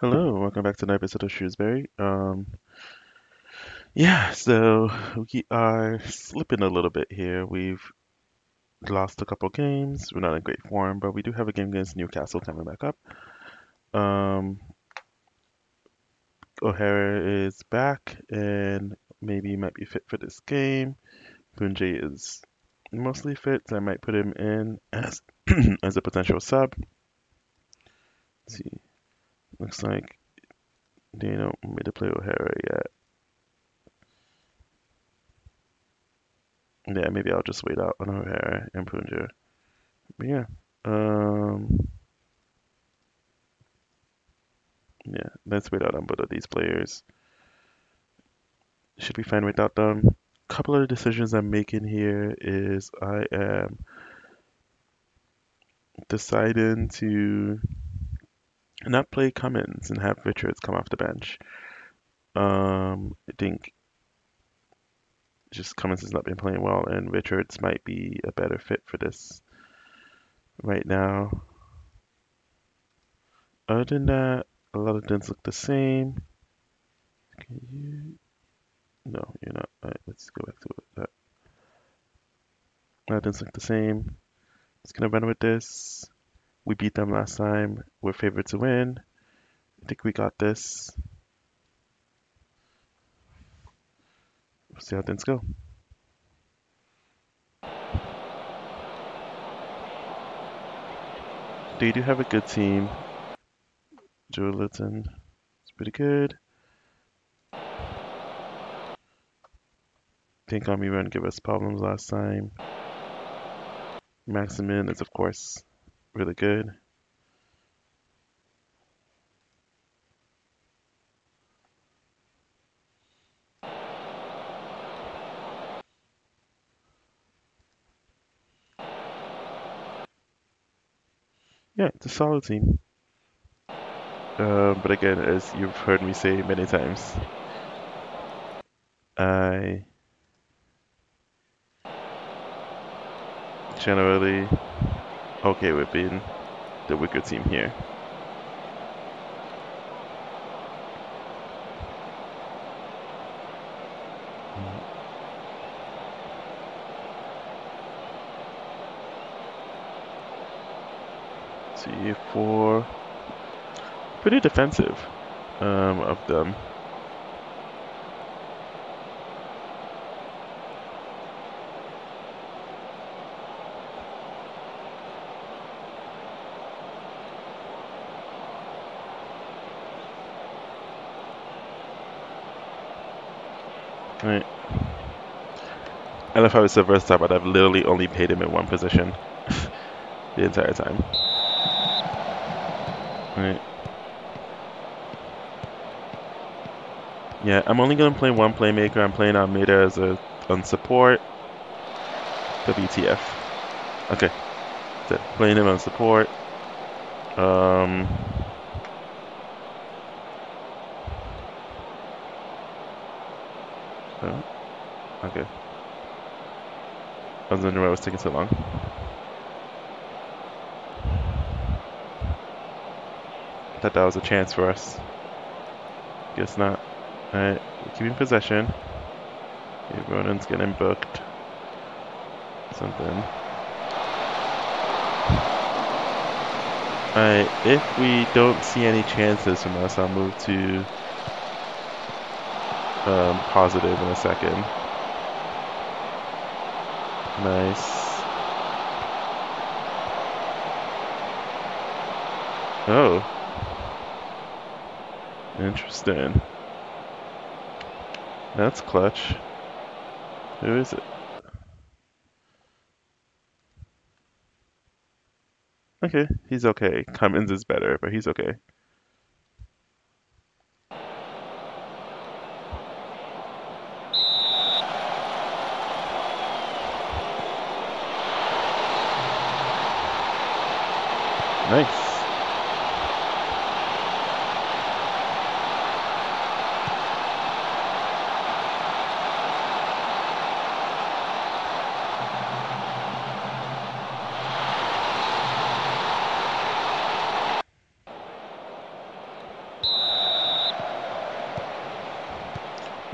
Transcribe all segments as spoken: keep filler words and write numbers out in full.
Hello, welcome back to another episode of Shrewsbury. Um, yeah, so we are slipping a little bit here. We've lost a couple games. We're not in great form, but we do have a game against Newcastle coming back up. Um, O'Hara is back and maybe might be fit for this game. Punjay is mostly fit, so I might put him in as as a potential sub. Let's see, looks like they don't want me to play O'Hara yet. Yeah, maybe I'll just wait out on O'Hara and Punjay. But yeah. Um, yeah, let's wait out on both of these players. Should be fine without them. Couple of the decisions I'm making here is I am deciding to not play Cummins and have Richards come off the bench. Um, I think just Cummins has not been playing well, and Richards might be a better fit for this right now. Other than that, a lot of things look the same. Can you? No, you're not. All right, let's go back to that. That doesn't look the same. Just gonna run with this. We beat them last time. We're favored to win. I think we got this. We'll see how things go. They do have a good team. Joe Litton is pretty good. Think on me run give us problems last time. Maximin is of course really good. Yeah, it's a solid team. Uh, but again, as you've heard me say many times, I generally okay with being the weaker team here. See, for pretty defensive um, of them. Right. I love how it's so versatile, but I've literally only paid him in one position the entire time. Right. Yeah, I'm only gonna play one playmaker. I'm playing Almeida as a on support. W T F. Okay. So, playing him on support. Um. Oh, okay. I was wondering why it was taking so long. Thought that was a chance for us. Guess not. Alright, we're keeping possession. Okay, Ronan's getting booked. Something. Alright, if we don't see any chances from us, I'll move to um, positive in a second. Nice. Oh. Interesting. That's clutch. Who is it? Okay, he's okay. Cummins is better, but he's okay. Nice.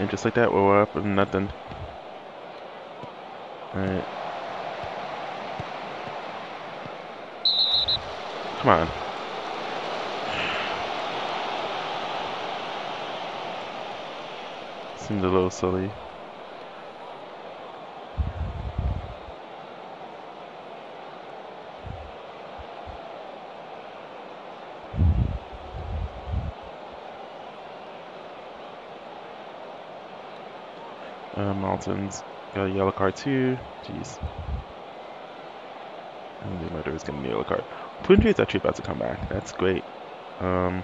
And just like that, we're up and nothing. Alright. Come on. Seemed a little silly. Uh, Mountains got a yellow card too. Jeez. I think the murder is getting a yellow card. Punji is actually about to come back. That's great. Um.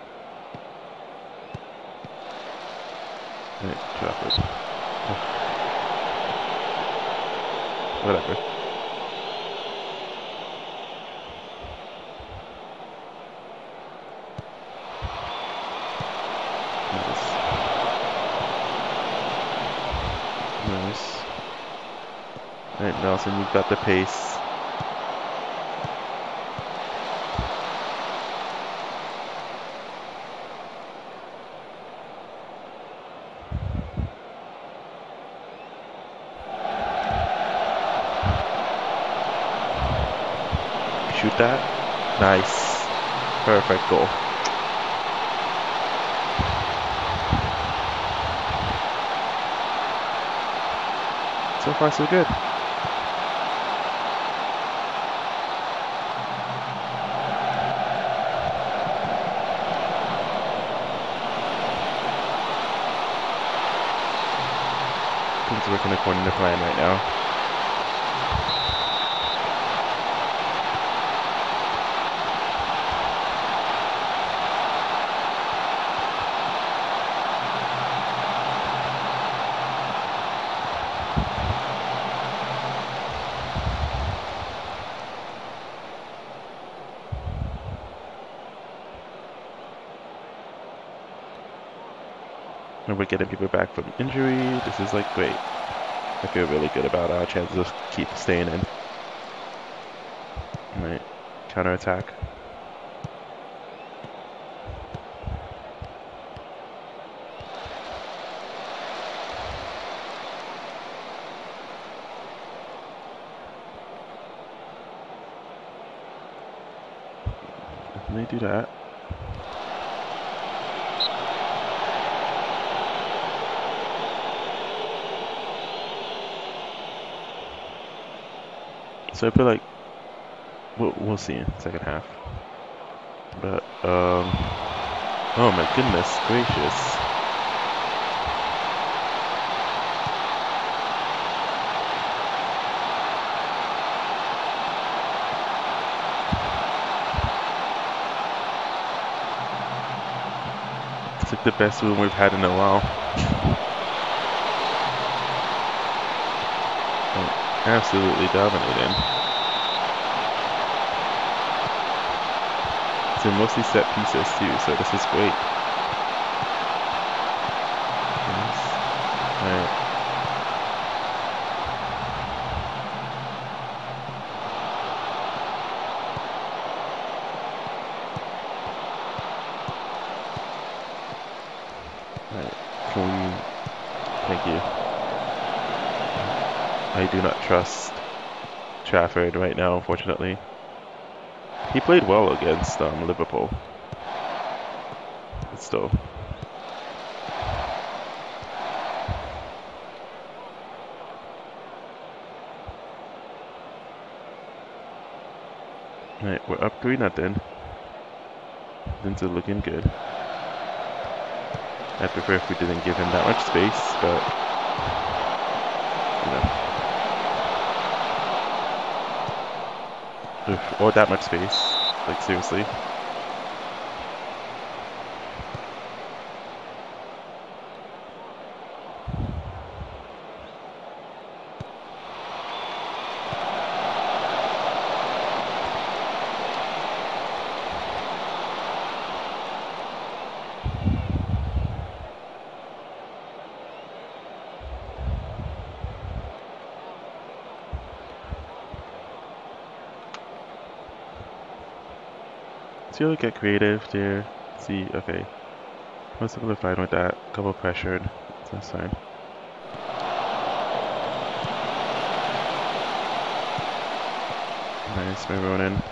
Right, Trafford. Oh. Whatever. Nice. Nice. Alright, Nelson, you've got the pace. Shoot that. Nice. Perfect goal. So far, so good. Things are working according to plan right now. And we're getting people back from injury. This is like great. I feel really good about our chances of keep staying in. Alright, counter attack. Let me do that. So I feel like we'll, we'll see in the second half. But, um, oh my goodness gracious. It's like the best one we've had in a while. Absolutely dominating. So mostly set pieces too, so this is great. Nice. Alright. Alright. Can we... Thank you. I do not trust Trafford right now, unfortunately. He played well against um, Liverpool. But still. Right, we're up three nothing. Things are looking good. I'd prefer if we didn't give him that much space, but you know. Oof, or that much space. Like, seriously. So you'll get creative there. See, okay. Most people are fine with that. Couple pressured. That's fine. Nice, move on in.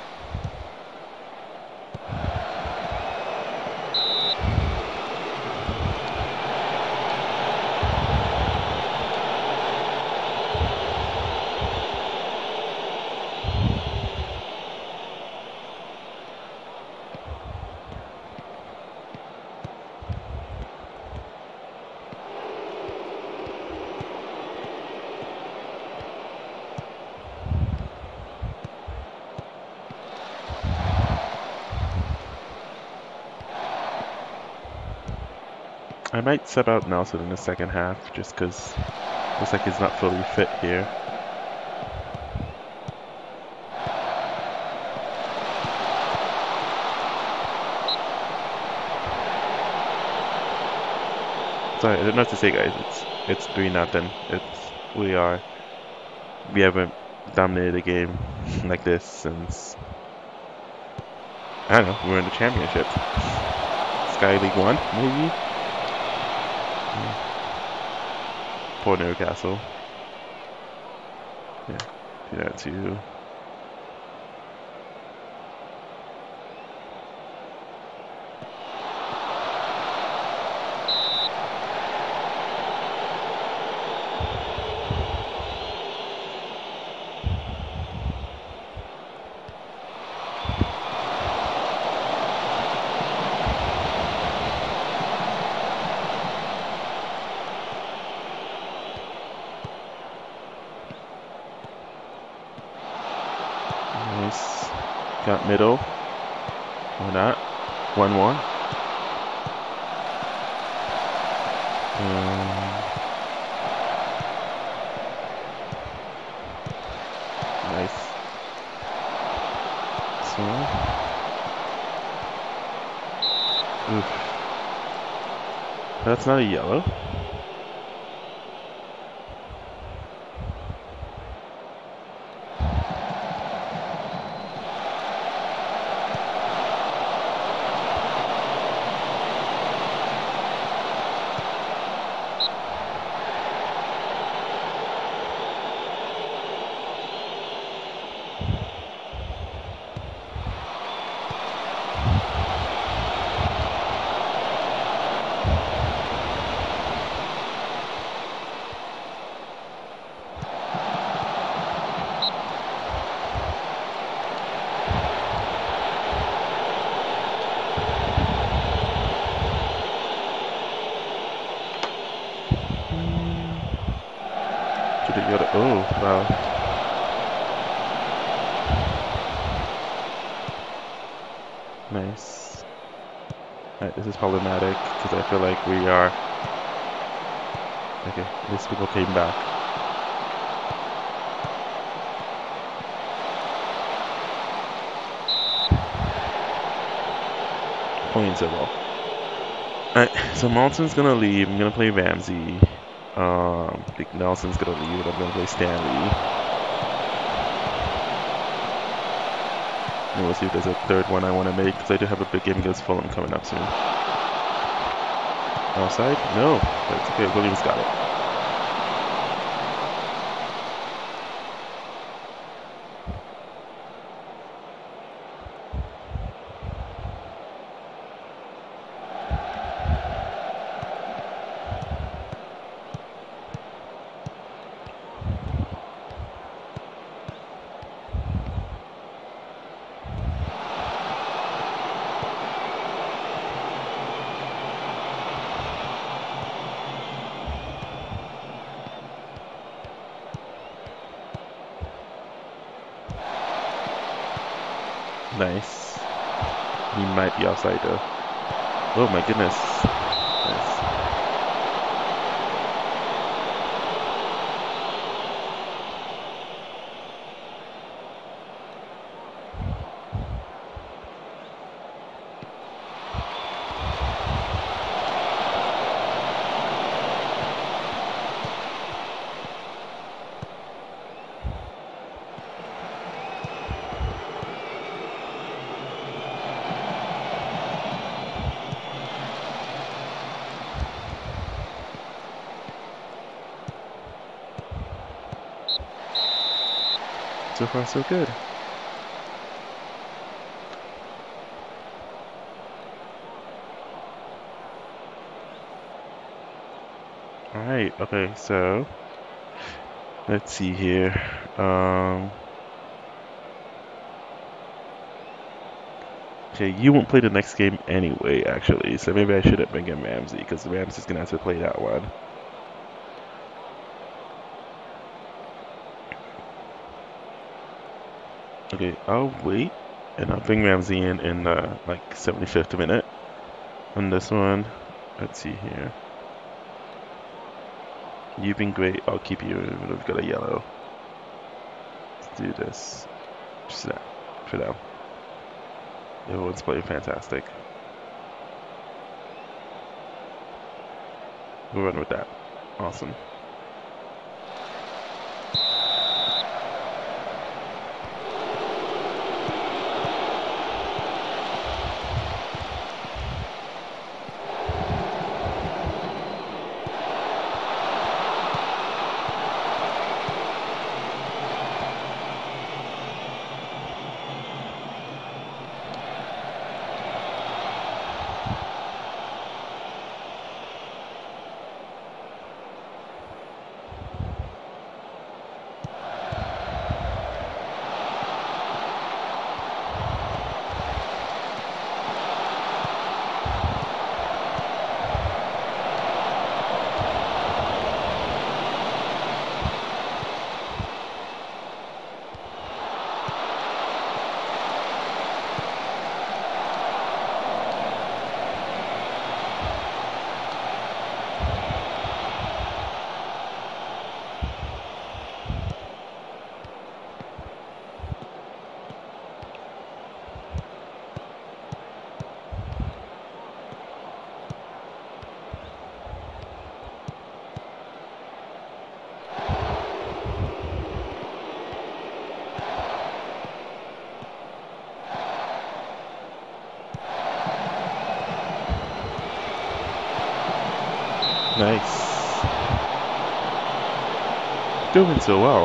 I might sub out Nelson in the second half just because it looks like he's not fully fit here. Sorry, I don't know what to say, guys. It's it's three nothing. It's we are we haven't dominated a game like this since I don't know. We were in the championship, Sky League One, maybe. Poor Newcastle. Yeah, do that too. Nice. Got middle. Or not. one one. Um, nice. So. Oof. That's not a yellow. Oh, wow. Nice. Alright, this is problematic because I feel like we are... Okay, at least people came back. Points at all. Alright, so Malton's gonna leave. I'm gonna play Ramsey. Um, I think Nelson's gonna leave. I'm gonna play Stanley. And we'll see if there's a third one I want to make because I do have a big game against Fulham coming up soon. Outside? No, that's okay. Williams got it. Nice. He might be outside though. Oh my goodness. Nice. So far, so good. Alright, okay, so let's see here. Um, okay, you won't play the next game anyway, actually, so maybe I shouldn't bring in Ramsey, because Ramsey's gonna have to play that one. Okay, I'll wait, and I'll bring Ramsey in in the, like, seventy-fifth minute on this one. Let's see here. You've been great. I'll keep you. We've got a yellow. Let's do this. Just that for now. Everyone's playing fantastic. We'll run with that. Awesome. Nice. Doing so well.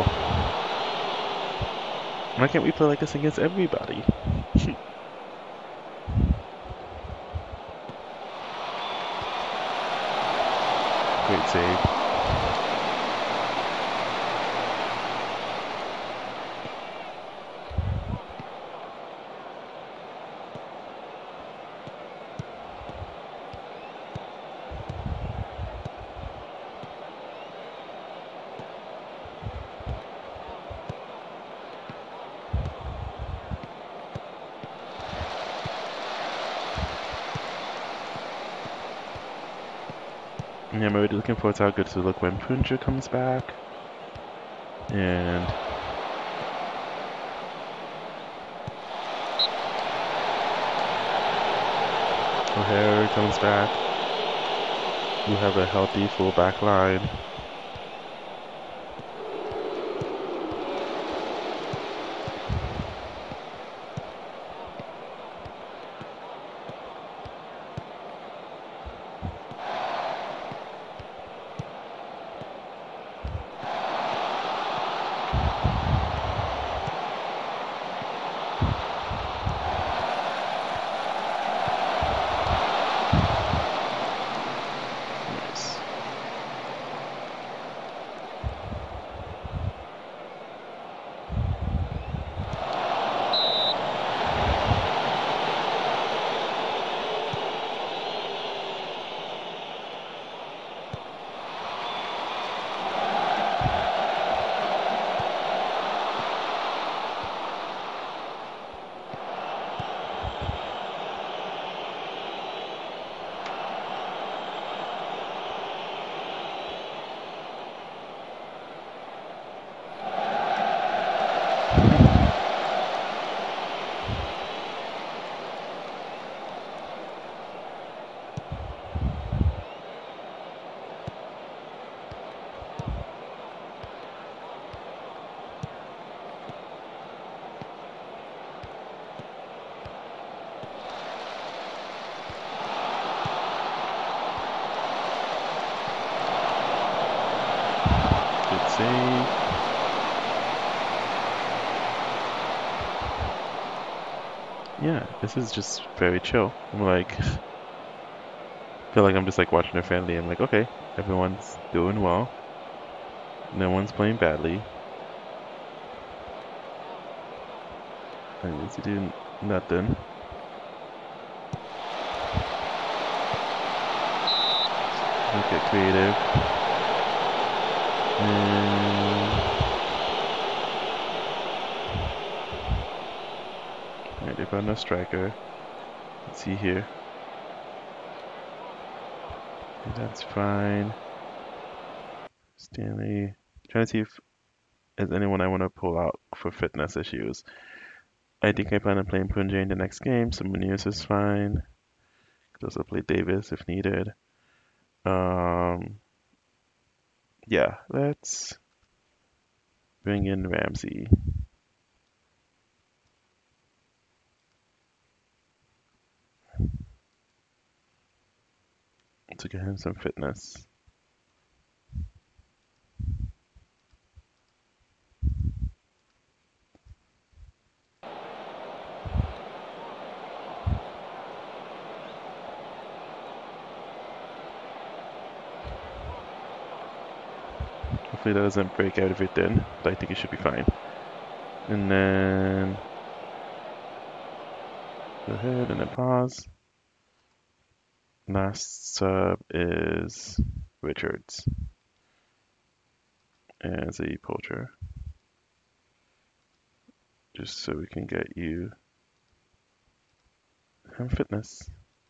Why can't we play like this against everybody? Great save. Yeah, I'm already looking forward to how good to look when Punja comes back. And O'Hare comes back. We have a healthy full back line. Good save. Yeah, this is just very chill. I'm like, feel like I'm just like watching a family. I'm like, okay, everyone's doing well. No one's playing badly. I need to do nothing. Let's get creative. And alright, they found a striker. Let's see here. Okay, that's fine. Stanley. Trying to see if there's anyone I want to pull out for fitness issues. I think I plan on playing Punjay in the next game, so Munoz is fine. Could also play Davis if needed. Um, yeah, let's bring in Ramsey to get him some fitness. Hopefully that doesn't break out everything, but I think it should be fine. And then go ahead and then pause. Last sub is Richards as a poacher. Just so we can get you some fitness.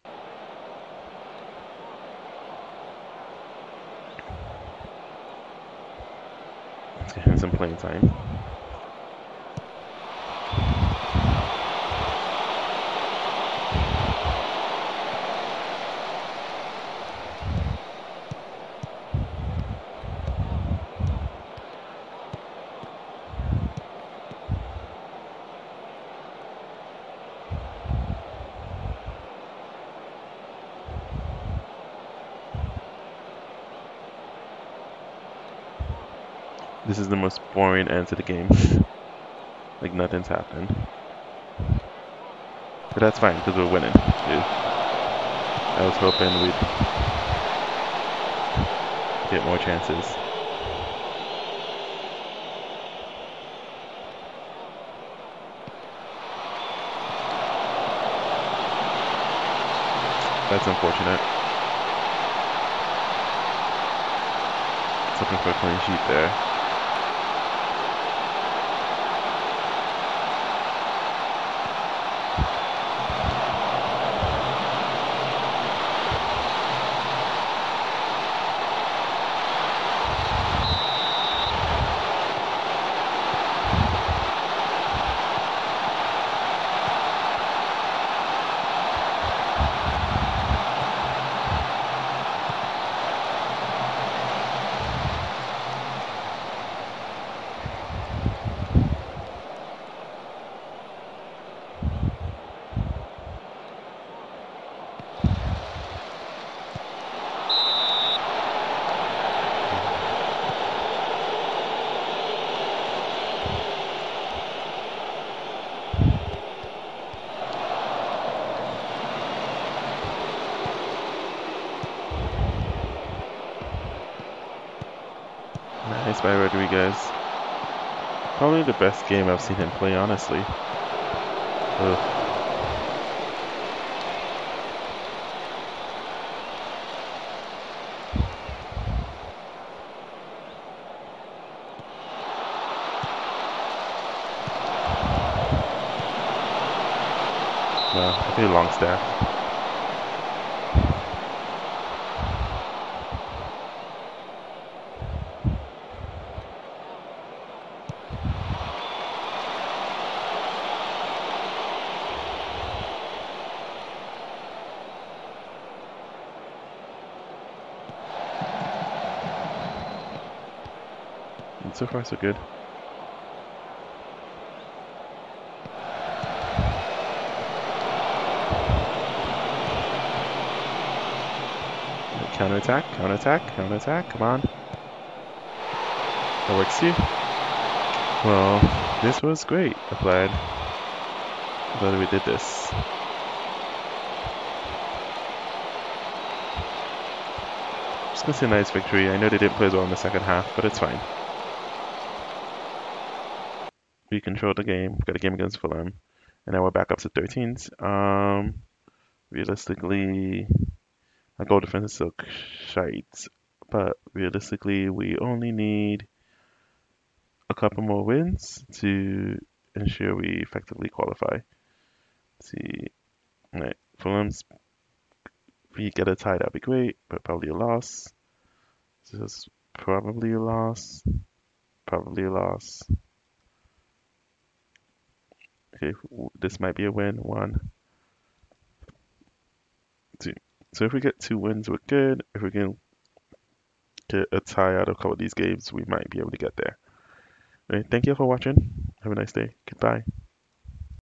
Let's get him some playing time. This is the most boring end to the game. Like nothing's happened. But that's fine because we're winning. Dude. I was hoping we'd get more chances. That's unfortunate. Looking for a clean sheet there. Nice by Rodriguez. Probably the best game I've seen him play, honestly. Ugh. Well, I play Longstaff. And so far, so good. Counterattack, counterattack, counterattack, come on. That works too. Well, this was great, I'm glad. Glad we did this. Just gonna say a nice victory. I know they didn't play as well in the second half, but it's fine. We controlled the game. Got a game against Fulham, and now we're back up to thirteens. Um, realistically, our goal defense is still shite, but realistically, we only need a couple more wins to ensure we effectively qualify. Let's see, all right, Fulham's. If we get a tie, that'd be great, but probably a loss. This is probably a loss. Probably a loss. Okay, this might be a win. One, two. So if we get two wins, we're good. If we can get a tie out of a couple of these games, we might be able to get there. All right, thank you for watching. Have a nice day. Goodbye.